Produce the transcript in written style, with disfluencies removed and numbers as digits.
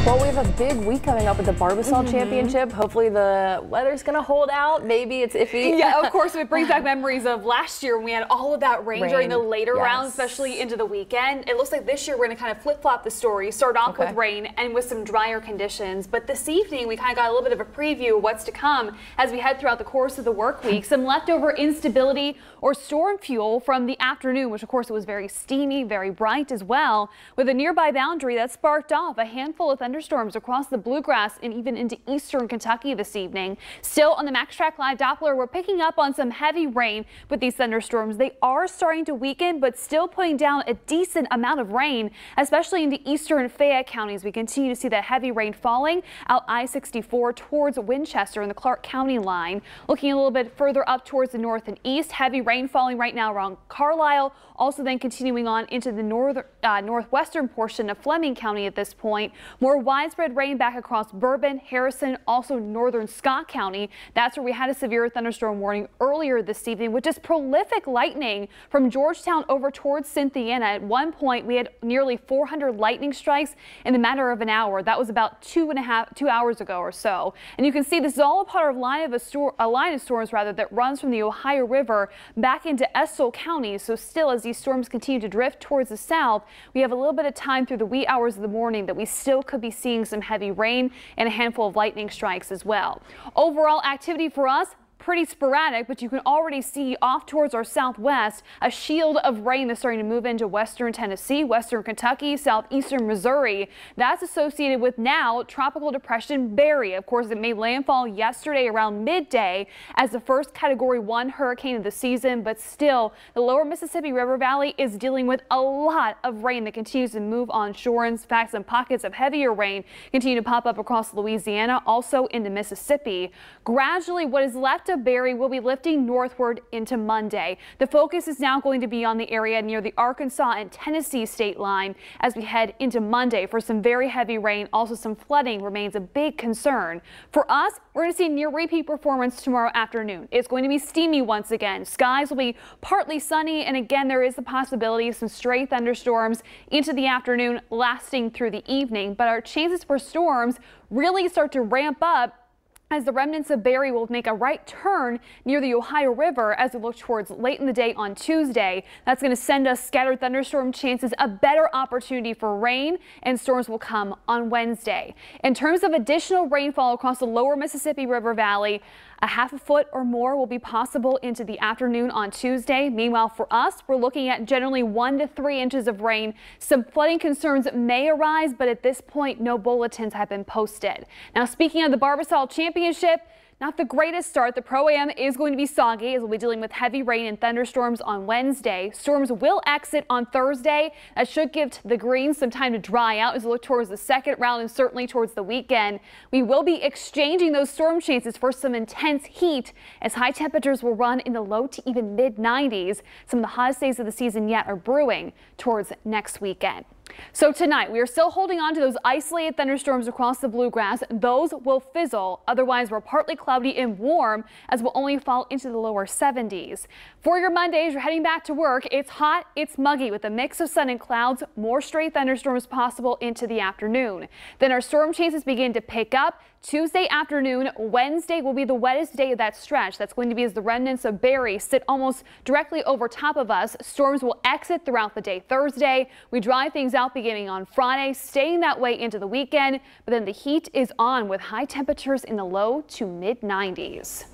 Well, we have a big week coming up with the Barbasol Championship. Hopefully the weather's going to hold out. Maybe it's iffy. Yeah, of course, it brings back memories of last year when we had all of that rain during the later rounds, especially into the weekend. It looks like this year we're going to kind of flip-flop the story, start off with rain and with some drier conditions. But this evening, we kind of got a little bit of a preview of what's to come as we head throughout the course of the work week. Some leftover instability or storm fuel from the afternoon, which of course it was very steamy, very bright as well, with a nearby boundary that sparked off a handful of thunderstorms across the bluegrass and even into eastern Kentucky this evening. Still on the MaxTrack Live Doppler, we're picking up on some heavy rain with these thunderstorms. They are starting to weaken, but still putting down a decent amount of rain, especially into eastern Fayette counties. We continue to see that heavy rain falling out I-64 towards Winchester and the Clark County line. Looking a little bit further up towards the north and east, heavy rain falling right now around Carlisle, also then continuing on into the northwestern portion of Fleming County at this point. More widespread rain back across Bourbon, Harrison, also northern Scott County. That's where we had a severe thunderstorm warning earlier this evening, with just prolific lightning from Georgetown over towards Cynthiana. At one point, we had nearly 400 lightning strikes in the matter of an hour. That was about 2 hours ago or so. And you can see this is all a part of a line of storms that runs from the Ohio River back into Estill County. So still, as these storms continue to drift towards the south, we have a little bit of time through the wee hours of the morning that we still could be seeing some heavy rain and a handful of lightning strikes as well. Overall activity for us, pretty sporadic, but you can already see off towards our southwest a shield of rain that's starting to move into western Tennessee, western Kentucky, southeastern Missouri. That's associated with now Tropical Depression Barry. Of course, it made landfall yesterday around midday as the first Category 1 hurricane of the season, but still the lower Mississippi River Valley is dealing with a lot of rain that continues to move onshore. In fact, some pockets of heavier rain continue to pop up across Louisiana, also into Mississippi. Gradually, what is left of Barry will be lifting northward into Monday. The focus is now going to be on the area near the Arkansas and Tennessee state line as we head into Monday for some very heavy rain. Also, some flooding remains a big concern. For us, we're going to see near repeat performance tomorrow afternoon. It's going to be steamy once again. Skies will be partly sunny, and again, there is the possibility of some stray thunderstorms into the afternoon lasting through the evening. But our chances for storms really start to ramp up as the remnants of Barry will make a right turn near the Ohio River as we look towards late in the day on Tuesday. That's going to send us scattered thunderstorm chances, a better opportunity for rain, and storms will come on Wednesday. In terms of additional rainfall across the lower Mississippi River Valley, a half a foot or more will be possible into the afternoon on Tuesday. Meanwhile, for us, we're looking at generally 1 to 3 inches of rain. Some flooding concerns may arise, but at this point, no bulletins have been posted. Now, speaking of the Barbasol Championship, not the greatest start. The Pro-Am is going to be soggy as we'll be dealing with heavy rain and thunderstorms on Wednesday. Storms will exit on Thursday. That should give the greens some time to dry out as we look towards the second round and certainly towards the weekend. We will be exchanging those storm chances for some intense heat as high temperatures will run in the low to even mid-90s. Some of the hottest days of the season yet are brewing towards next weekend. So tonight, we are still holding on to those isolated thunderstorms across the bluegrass. Those will fizzle. Otherwise, we're partly cloudy and warm as we'll only fall into the lower 70s. For your Mondays, you're heading back to work. It's hot, it's muggy with a mix of sun and clouds. More stray thunderstorms possible into the afternoon. Then our storm chances begin to pick up. Tuesday afternoon, Wednesday will be the wettest day of that stretch. That's going to be as the remnants of Barry sit almost directly over top of us. Storms will exit throughout the day Thursday. We dry things out beginning on Friday, staying that way into the weekend. But then the heat is on with high temperatures in the low to mid 90s.